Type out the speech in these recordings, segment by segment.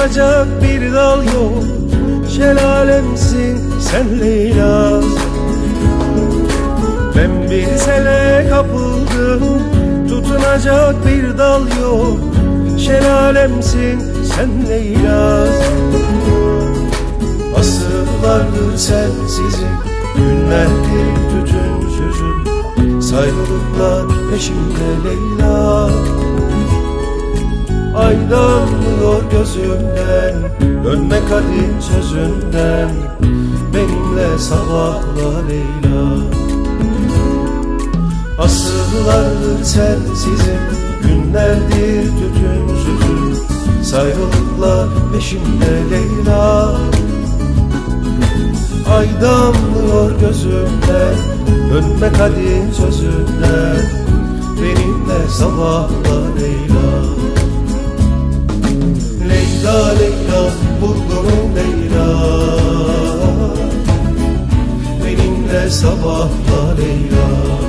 tutunacak bir dal yok. Şelalemsin sen Leyla. Ben bir sele kapıldım, tutunacak bir dal yok. Şelalemsin sen Leyla. Asırlardır sensizim, günlerdir tütünsüzüm. Saygılıklar peşimde Leyla. Ay damlıyor gözümden, dönme kadim sözünden. Benimle sabahla Leyla. Asırlardır sensizim, günlerdir tütünsüzüm. Sayrılıklar peşimde Leyla. Ay damlıyor gözümden, dönme kadim sözünden. Benimle sabahla Leyla. Leyla Leyla, vurgunum Leyla. Benimle sabahla Leyla.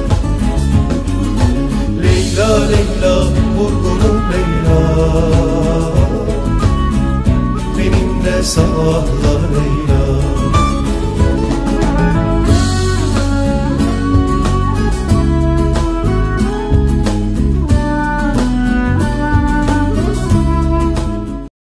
Leyla Leyla, vurgunum Leyla. Benimle sabahla Leyla.